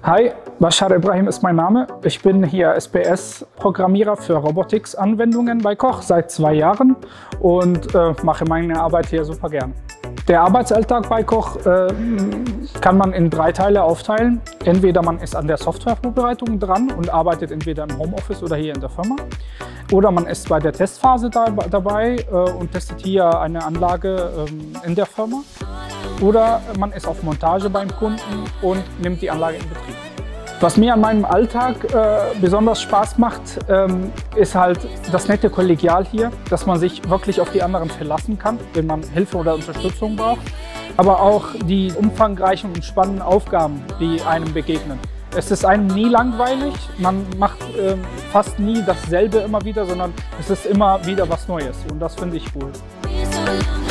Hi, Bashar Ibrahim ist mein Name. Ich bin hier SPS-Programmierer für Robotics-Anwendungen bei Koch seit 2 Jahren und mache meine Arbeit hier super gern. Der Arbeitsalltag bei Koch kann man in 3 Teile aufteilen. Entweder man ist an der Softwarevorbereitung dran und arbeitet entweder im Homeoffice oder hier in der Firma. Oder man ist bei der Testphase dabei und testet hier eine Anlage in der Firma. Oder man ist auf Montage beim Kunden und nimmt die Anlage in Betrieb. Was mir an meinem Alltag besonders Spaß macht, ist halt das nette Kollegial hier, dass man sich wirklich auf die anderen verlassen kann, wenn man Hilfe oder Unterstützung braucht. Aber auch die umfangreichen und spannenden Aufgaben, die einem begegnen. Es ist einem nie langweilig, man macht fast nie dasselbe immer wieder, sondern es ist immer wieder was Neues und das finde ich cool.